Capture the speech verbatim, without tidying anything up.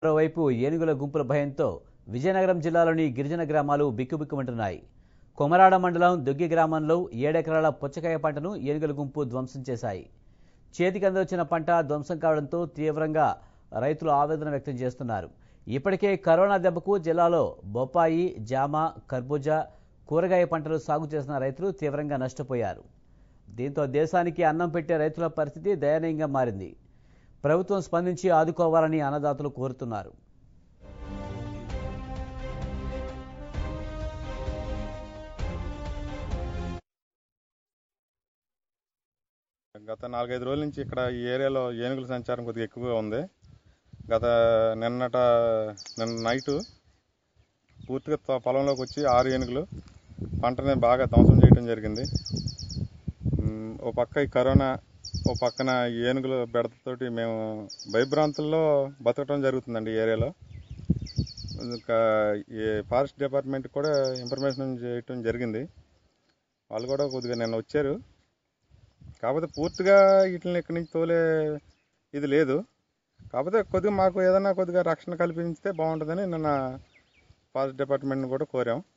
మరోవైపు ఏనుగుల గుంపుల భయంతో విజయనగరం జిల్లాలోని గిరిజన గ్రామాలు బిక్కుబిక్కుమంటున్నాయి. కొమరాడ మండలం దుగ్గి గ్రామంలో ఏడెకరాల పుచ్చకాయ పంటను ఏనుగుల గుంపు ధ్వంసం చేశాయి. చేతికి అందొచ్చిన పంట ధ్వంసం కావడంతో తీవ్రంగా రైతులు ఆవేదన వ్యక్తం చేస్తున్నారు. ఇప్పటికే కరోనా దెబ్బకు జిల్లాలో బొప్పాయి, జామ, కర్బూజా, కూరగాయ పంటలు సాగు చేసిన రైతులు తీవ్రంగా నష్టపోయారు. దీంతో దేశానికి అన్నం పెట్టే రైతుల పరిస్థితి దయనీయంగా మారింది. ప్రభుత్వం స్పందించి ఆదుకోవాలని అన్నదాతలు కోరుతున్నారు. గత నాలుగైదు రోజుల నుంచి ఇక్కడ ఈ ఏరియాలో ఏనుగుల సంచారం కొద్దిగా ఎక్కువగా ఉంది. గత నిన్నట నిన్న నైటు పూర్తిగా పొలంలోకి వచ్చి ఆరు ఏనుగులు పంటని బాగా ధ్వంసం చేయడం జరిగింది. ఓ పక్క ఈ కరోనా, ఓ పక్కన ఏనుగుల బెడతతోటి మేము భయభ్రాంతుల్లో బతకడం జరుగుతుందండి ఈ ఏరియాలో. ఇంకా ఈ ఫారెస్ట్ డిపార్ట్మెంట్ కూడా ఇన్ఫర్మేషన్ చేయటం జరిగింది. వాళ్ళు కూడా కొద్దిగా నిన్న వచ్చారు. కాకపోతే పూర్తిగా వీటిని ఇక్కడి నుంచి తోలే ఇది లేదు. కాకపోతే కొద్దిగా మాకు ఏదైనా కొద్దిగా రక్షణ కల్పిస్తే బాగుంటుందని నిన్న ఫారెస్ట్ డిపార్ట్మెంట్ని కూడా కోరాం.